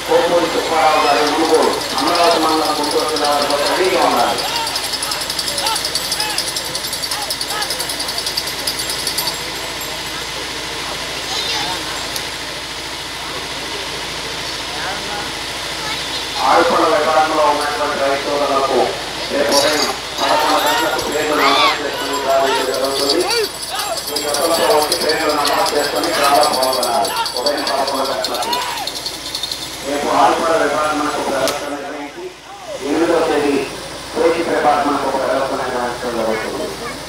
కోపూరి సుబ్బారావు గారి మునుగోడు అమరావతి మండలం గుంటూరు జిల్లా వారితో రెడీగా ఉండాలి. ఆరుకొండ విభాగంలో ఉన్నటువంటి రైతు సోదరులకు రేపు ఉదయం 11 గంటలకు పేర్లు నమోదు చేసుకుని జరుగుతుంది. ఈ గతంలో వచ్చి పేర్లు నమోదు చేసుకుని గ్రామాలు పాల్గొనాలి. ఉదయం 11 గంటలకు రేపు ఆరుకొండ విభాగంకు ప్రదర్శన నిర్వహించి 8వ తేదీ కోచి విభాగంకు ప్రదర్శన నిర్వహించడం జరుగుతుంది.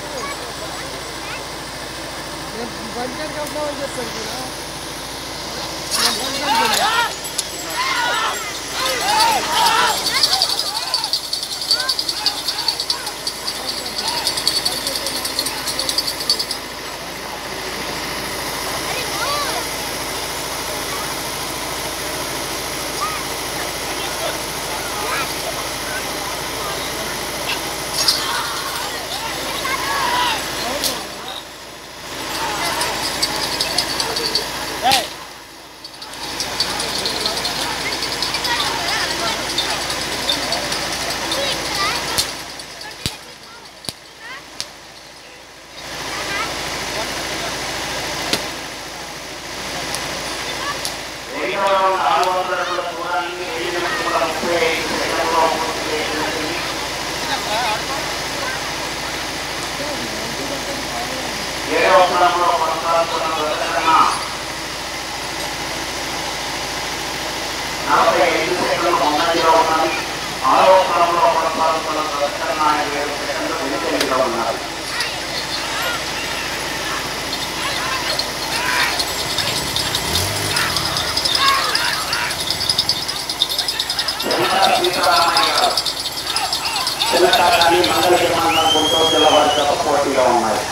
చిన్నకాకాని మంగళగిరి మండలం గుంటూరు జిల్లా వారితో పోటీగా ఉన్నాయి.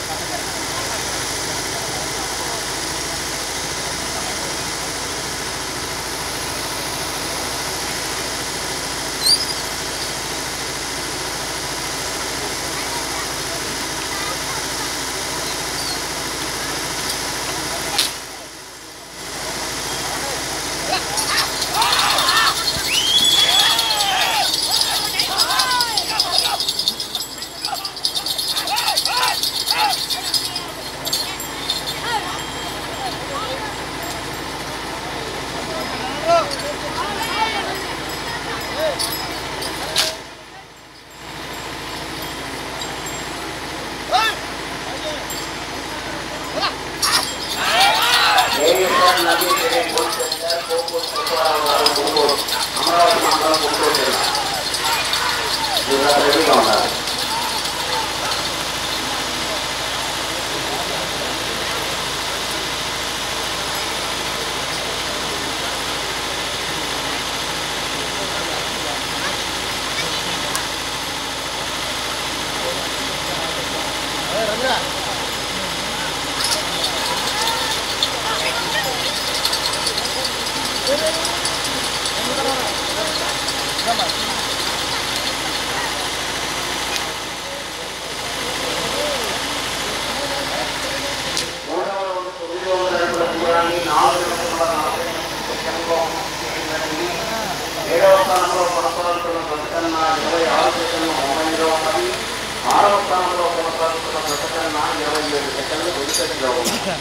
అమరావతి మండలం గుంటూరు జిల్లా రెడీగా ఉండాలి. ఏడవ స్థానంలో కొనసాగుతున్న ప్రతికన్న 26 సెకండ్లు ముంబైలో ఉన్నది. 6వ స్థానంలో కొనసాగుతున్న ప్రతికన్న 27 సెకండ్లు గుడిసెట్లో ఉన్నది.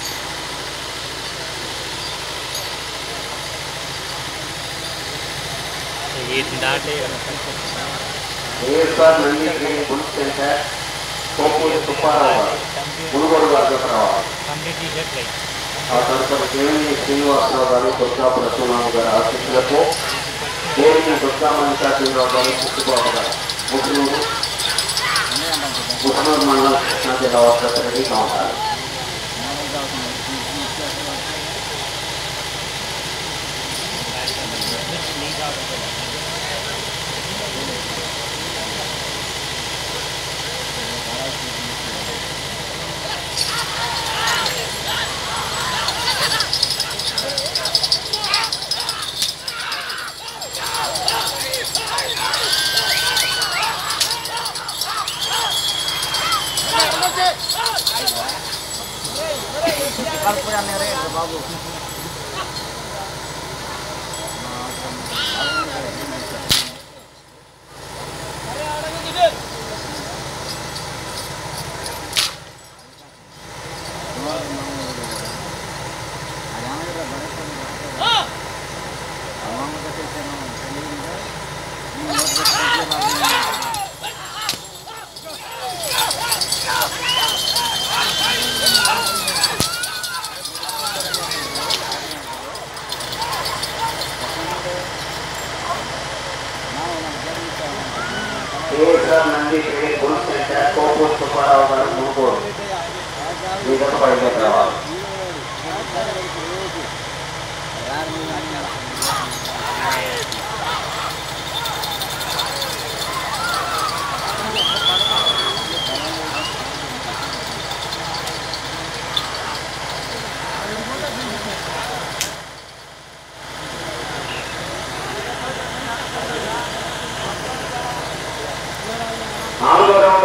YSR Nandi bull centre Kopuri Subbarao garu Munugodu గారు రావాలి. ఆ తదుపరి కేవీ శ్రీనివాసరావు గారు దుర్గా ప్రసన్నరావు గారి ఆశీస్సులకు కేవీ దుర్గా మల్లికార్జునరావు గారు పుట్టుబాబు గారు ముగ్గురు మండలం కృష్ణా జిల్లా వద్ద రెడీగా ఉంటారు. बाबू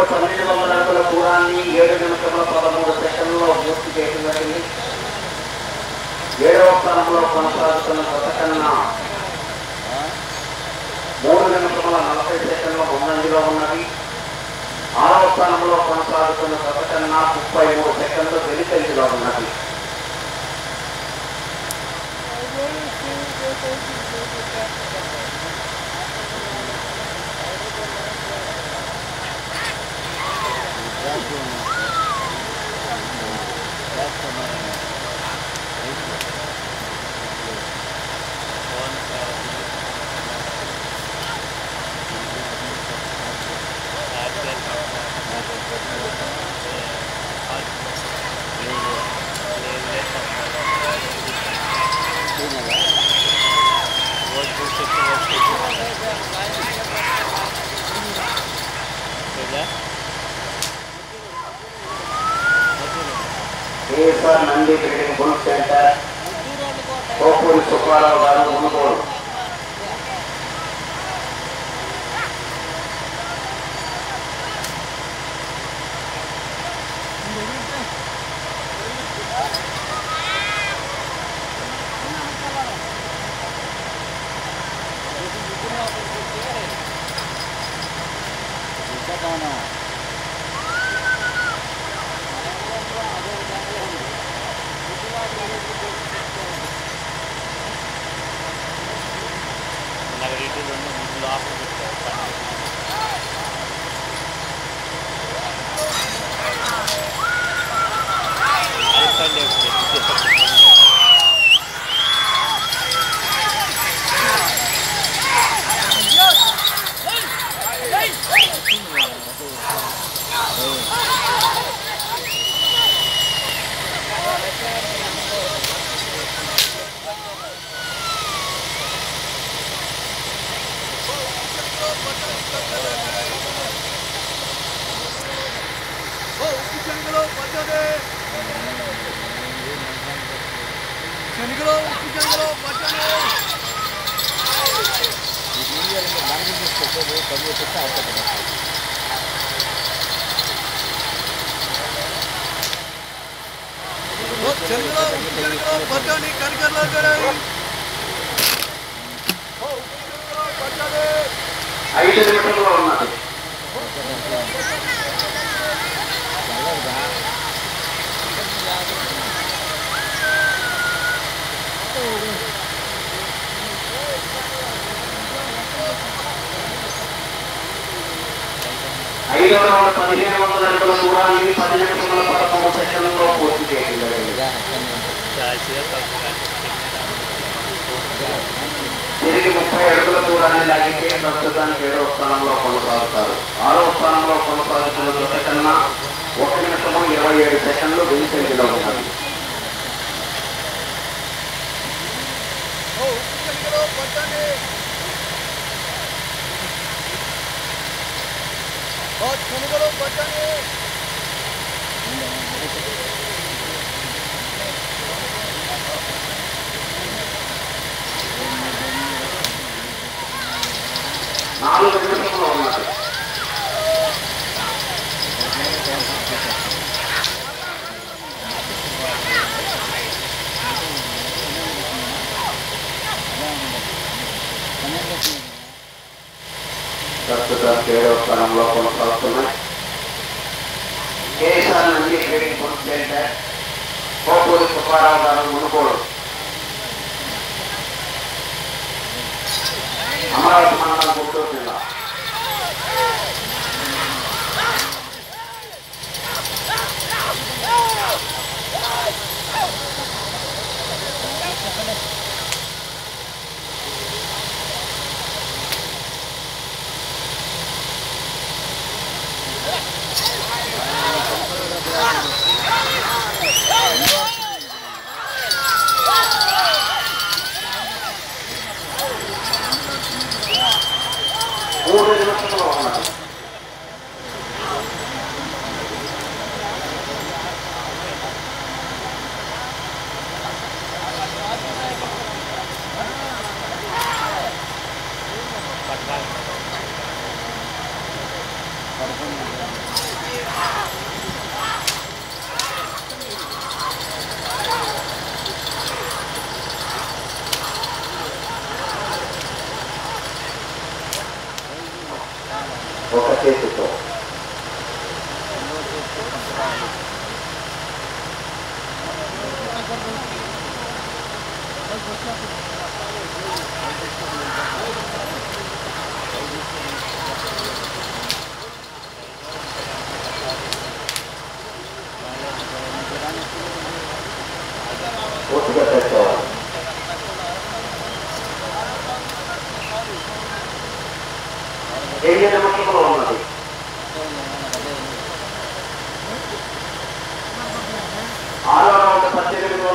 1200 అడుగుల దూరాన్ని 7 నిమిషముల 13 సెకండ్లలో పూర్తి చేసినట్టు 7వ స్థానంలో కొనసాగుతున్న గతకన్నా 3 నిమిషముల 40 సెకండ్ల ముందంజలో ఉన్నది. 6వ స్థానంలో కొనసాగుతున్న గతకన్నా 33 సెకండ్లు వెనుకంజలో ఉన్నది. KSR Nandi trading bull centre Kopuri Subbarao garu Munugodu. తిరిగి 30 అడుగుల దూరాన్ని లాగితే ప్రస్తుతానికి 7వ స్థానంలో కొనసాగుతారు. 6వ స్థానంలో కొనసాగుతున్న జత కన్నా 1 నిమిషము 27 సెకండ్లు వెనుకంజలో ఉన్నది. నాలుగు నిమిషంలో ఉన్నది. ప్రస్తుతం 7వ స్థానంలో కొనసాగుతున్నాయి. KSR Nandi trading bull centre Kopuri Subbarao garu Munugodu. Amaravati మండలం గుంటూరు జిల్లా.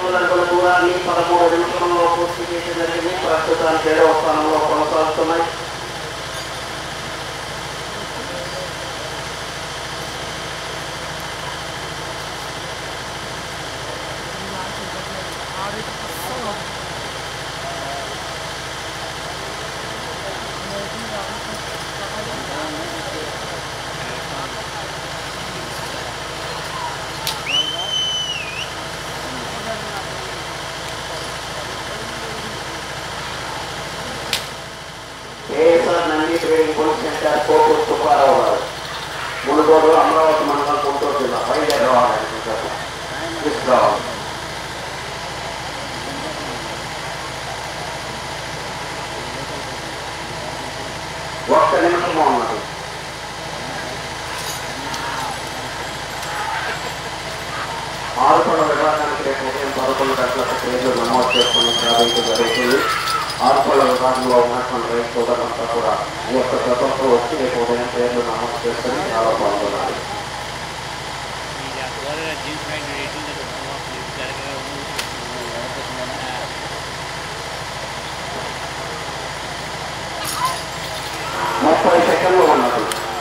500 అడుగుల దూరాన్ని 13 నిమిషంలో పూర్తి చేయడం జరిగింది. ప్రస్తుతానికి 7వ స్థానంలో కొనసాగుతున్నాయి. కోటూరు సుబ్బారావు గారు మునుగోడు అమరావతి మండలం గుంటూరు జిల్లా బయలుదేరవాలి. తీసుకురావాలి. ఒక్క నిమిషం ఉన్నది. ఆరుపడ విభాగానికి రేపు ఉదయం 11 గంటలకు పేర్లు నమోదు చేసుకుని ప్రారంభించడం జరుగుతుంది. ఆరుపడ విభాగంలో ఉన్నటువంటి రైతు సోదరులంతా కూడా ఈ యొక్క గతంతో వచ్చి రేపు ఉదయం పేర్లు నమోదు చేసుకుని చాలా పాల్గొనాలి. ముప్పై సెకండ్లు ఉన్నది.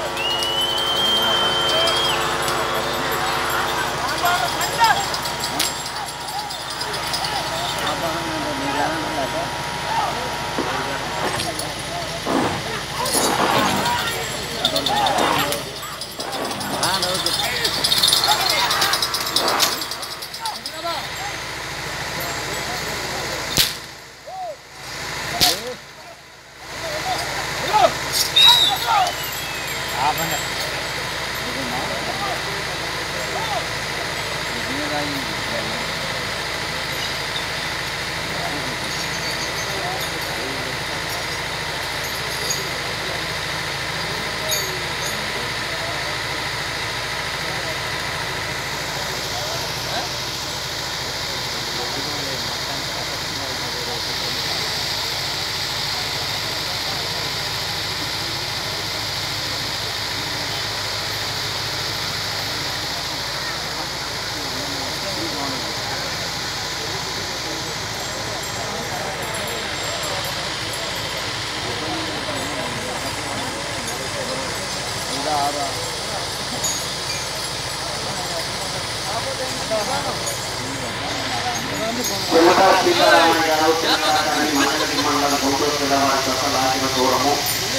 మండలం గుంటూరు జిల్లా వారి యొక్క లాగిన దూరము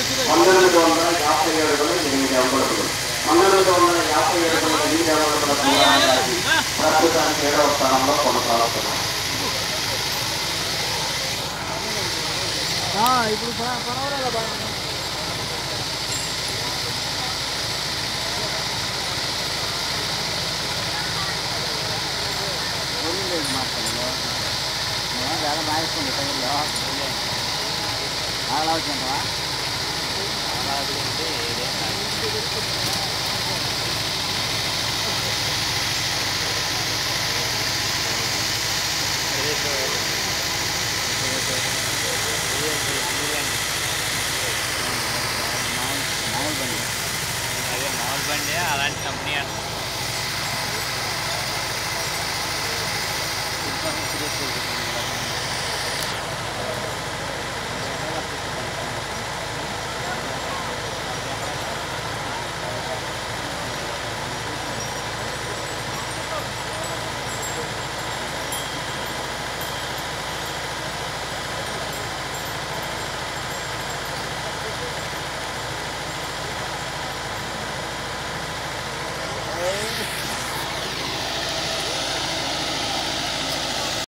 1957 అడుగులు 8 అంగుళములు. 1957 అడుగులు 8 అంగుళముల దూరాన్ని ప్రస్తుతానికి 7వ స్థానంలో కొనసాగుతున్నాం. ఇప్పుడు చాలా మారిస్తుంది టైంలో అలా వచ్చిందా అలా